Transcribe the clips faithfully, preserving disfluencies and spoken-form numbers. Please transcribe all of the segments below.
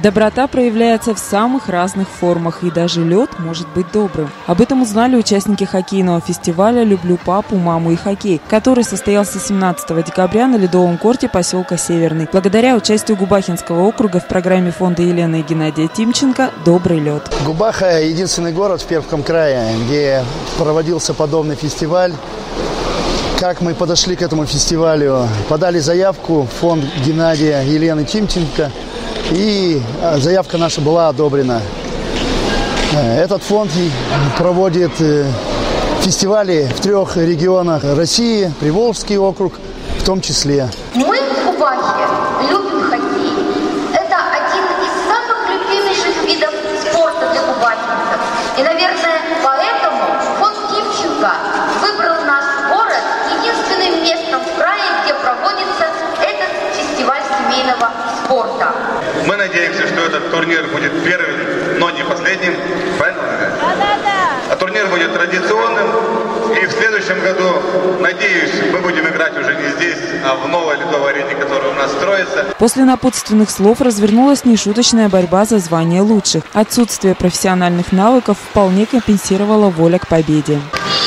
Доброта проявляется в самых разных формах, и даже лед может быть добрым. Об этом узнали участники хоккейного фестиваля «Люблю папу, маму и хоккей», который состоялся семнадцатого декабря на ледовом корте поселка Северный. Благодаря участию Губахинского округа в программе фонда Елены и Геннадия Тимченко «Добрый лед». Губаха – единственный город в Пермском крае, где проводился подобный фестиваль. Как мы подошли к этому фестивалю? Подали заявку в фонд Геннадия Елены Тимченко, и заявка наша была одобрена. Этот фонд проводит фестивали в трех регионах России, Приволжский округ в том числе. Мы в Губахе любим хоккей. Это один из самых любимейших видов спорта для губахинцев. И, наверное, поэтому фонд Тимченко выбрал наш город единственным местом в крае, где проводится этот фестиваль семейного спорта. Мы надеемся, что этот турнир будет первым, но не последним. Правильно? Да, да, да. А турнир будет традиционным. И в следующем году, надеюсь, мы будем играть уже не здесь, а в новой ледовой арене, которая у нас строится. После напутственных слов развернулась нешуточная борьба за звание лучших. Отсутствие профессиональных навыков вполне компенсировало воля к победе.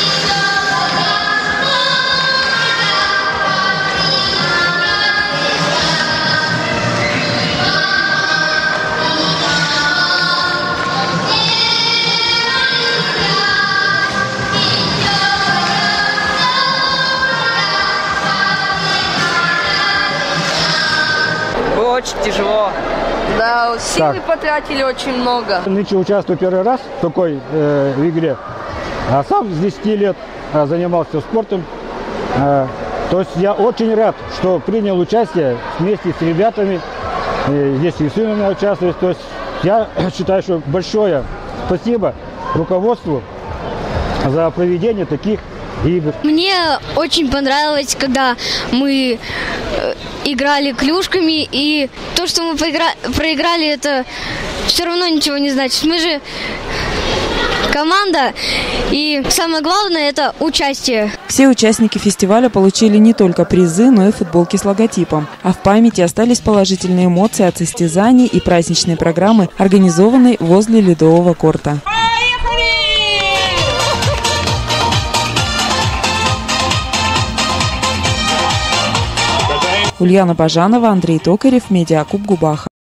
Очень тяжело. Да, силы Так. потратили очень много. Нынче участвую первый раз в такой э, игре. А сам с десяти лет э, занимался спортом. Э, то есть я очень рад, что принял участие вместе с ребятами. Э, здесь и сын у меня участвует. То есть я считаю, что большое спасибо руководству за проведение таких игр. Мне очень понравилось, когда мы играли клюшками, и то, что мы поигра- проиграли, это все равно ничего не значит. Мы же команда, и самое главное – это участие. Все участники фестиваля получили не только призы, но и футболки с логотипом. А в памяти остались положительные эмоции от состязаний и праздничной программы, организованной возле ледового корта. Ульяна Бажанова, Андрей Токарев, Медиакуб Губаха.